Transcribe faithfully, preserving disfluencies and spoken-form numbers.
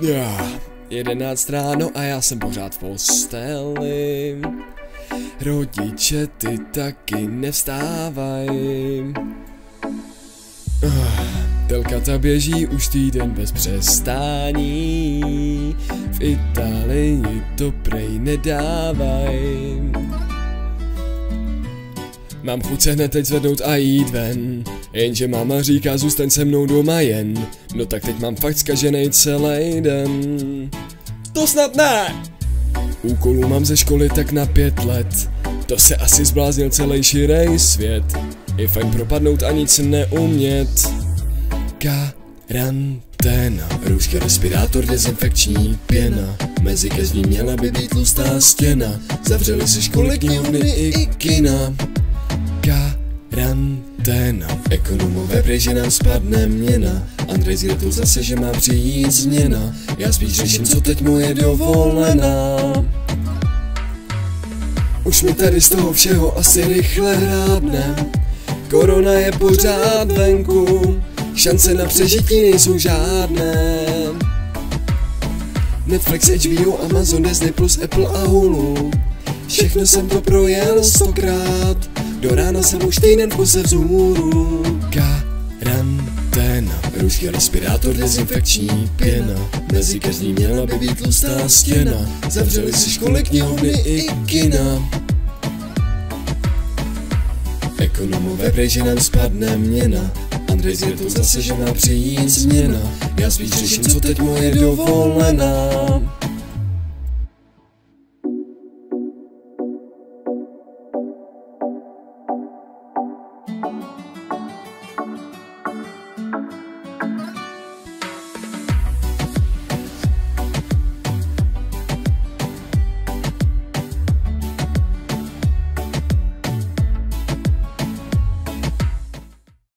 Já, jedenáct ráno a já jsem pořád v posteli. Rodiče ty taky nevstávají. Telka ta běží už týden bez přestání. V Itálii to prej nedávají. Mám chuť se hned teď zvednout a jít ven, jenže máma říká zůstaň se mnou doma jen. No tak teď mám fakt zkaženej celý den. To snad ne! Úkolů mám ze školy tak na pět let. To se asi zbláznil celý širej svět. Je fajn propadnout a nic neumět. Karanténa, rouška, respirátor, dezinfekční pěna. Mezi každý měla by být tlustá stěna. Zavřeli se školy, knihovny i kina. Karanténa, ekonomové prej, že nám spadne měna. Andrej zjel zase, že má přijít změna. Já spíš řeším, co teď mu je dovolená. Už mi tady z toho všeho asi rychle hrábne. Korona je pořád venku, šance na přežití nejsou žádné. Netflix, H B O, Amazon, Disney plus, Apple a Hulu. Všechno jsem to projel stokrát. Do rána jsem už týden v kuse vzhůru. Karanténa, rouška, respirátor, dezinfekční pěna. Mezi každý měla by být tlustá stěna. Zavřeli si školy, knihovny i kina. Ekonomové prej, že nám spadne měna. Andrej zjel zase, že má přijít změna. Já spíš řeším, co teď mu je dovolená.